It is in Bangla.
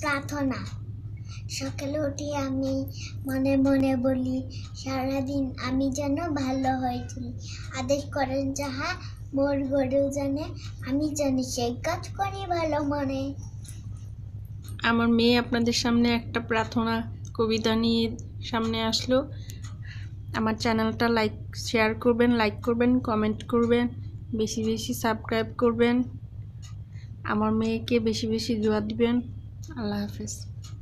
প্রার্থনা। সকালে উঠে আমি মনে মনে বলি, সারাদিন আমি যেন ভালো হয়ে চলি। আদেশ করেন যাহা মোর গড়েও জানে, আমি জানি সেই কাজ করি ভালো মনে। আমার মেয়ে আপনাদের সামনে একটা প্রার্থনা কবিতা নিয়ে সামনে আসলো। আমার চ্যানেলটা শেয়ার করবেন, লাইক করবেন, কমেন্ট করবেন, বেশি বেশি সাবস্ক্রাইব করবেন। আমার মেয়েকে বেশি বেশি দোয়া দিবেন। আল্লাহ হাফেজ।